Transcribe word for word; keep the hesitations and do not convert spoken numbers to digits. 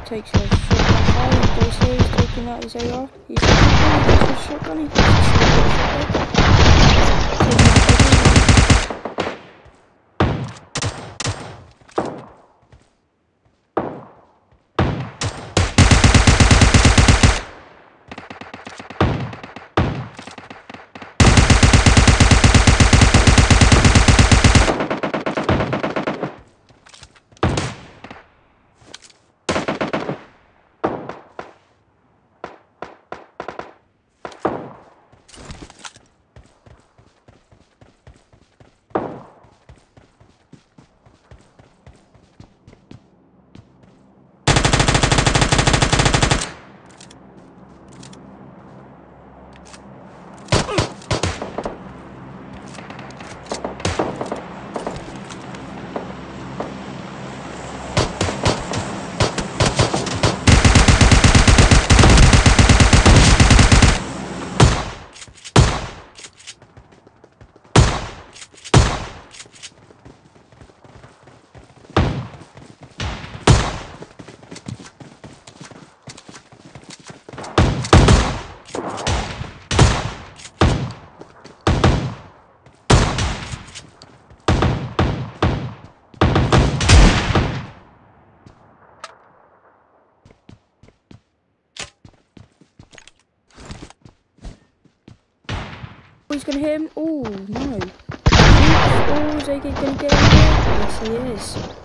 takes a shotgun fire. He goes here, he's taking out his A R. He's taking a shotgun, he takes a shotgun. Taking out everyone. He's gonna hit him. Oh no. Oh, is he gonna get him? Yes, he is.